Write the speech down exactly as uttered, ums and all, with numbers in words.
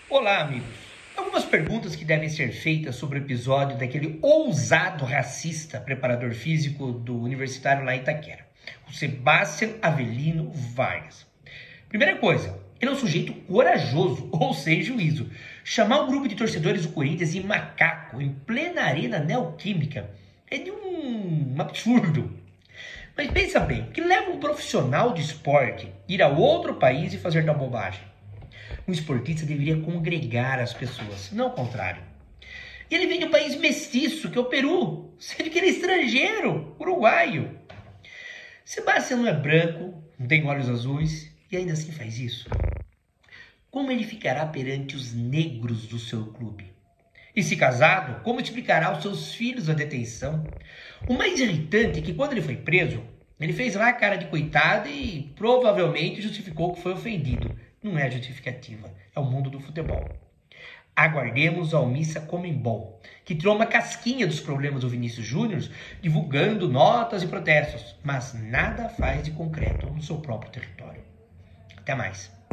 Olá, amigos. Algumas perguntas que devem ser feitas sobre o episódio daquele ousado racista preparador físico do universitário lá em Itaquera, o Sebastião Avelino Vargas. Primeira coisa, ele é um sujeito corajoso, ou sem juízo. Chamar um grupo de torcedores do Corinthians de macaco em plena arena neoquímica é de um absurdo. Mas pensa bem, o que leva um profissional de esporte a ir a outro país e fazer tal bobagem? Um esportista deveria congregar as pessoas, não o contrário. E ele vem de um país mestiço, que é o Peru, sendo que ele é estrangeiro, uruguaio. Sebastião não é branco, não tem olhos azuis, e ainda assim faz isso. Como ele ficará perante os negros do seu clube? E se casado, como explicará aos seus filhos a detenção? O mais irritante é que quando ele foi preso, ele fez lá a cara de coitado e provavelmente justificou que foi ofendido. Não é justificativa, é o mundo do futebol. Aguardemos a omissa Comembol, que tirou uma casquinha dos problemas do Vinícius Júnior, divulgando notas e protestos, mas nada faz de concreto no seu próprio território. Até mais.